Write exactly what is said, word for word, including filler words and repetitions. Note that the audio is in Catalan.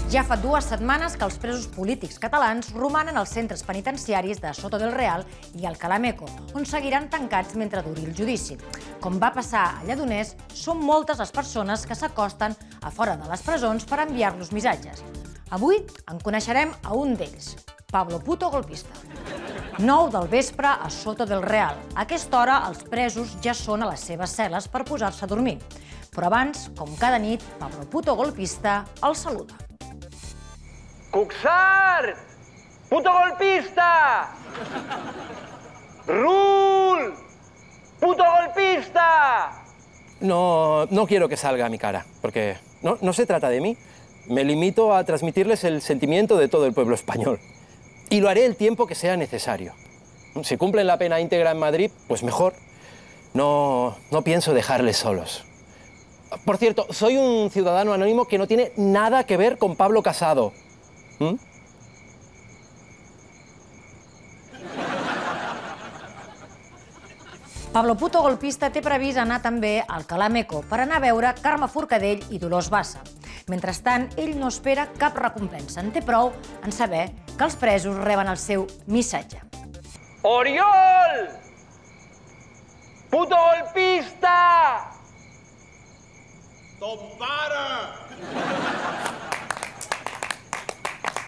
Ja fa dues setmanes que els presos polítics catalans romanen als centres penitenciaris de Soto del Real i Alcalá Meco, on seguiran tancats mentre duri el judici. Com va passar a Lledoners, són moltes les persones que s'acosten a fora de les presons per enviar-los missatges. Avui en coneixerem a un d'ells, Pablo Puto Golpista. nou del vespre a Soto del Real. A aquesta hora els presos ja són a les seves cel·les per posar-se a dormir. Però abans, com cada nit, Pablo Puto Golpista els saluda. ¡Cuxar! ¡Puto golpista! ¡Rul! ¡Puto golpista! No, no quiero que salga a mi cara, porque no, no se trata de mí. Me limito a transmitirles el sentimiento de todo el pueblo español. Y lo haré el tiempo que sea necesario. Si cumplen la pena íntegra en Madrid, pues mejor. No, no pienso dejarles solos. Por cierto, soy un ciudadano anónimo que no tiene nada que ver con Pablo Casado. ¿Mm? Pablo Puto Golpista té previst anar també al Alcalá Meco per anar a veure Carme Forcadell i Dolors Bassa. Mentrestant, ell no espera cap recompensa. En té prou en saber que els presos reben el seu missatge. ¡Oriol! ¡Puto golpista! ¡Ton pare!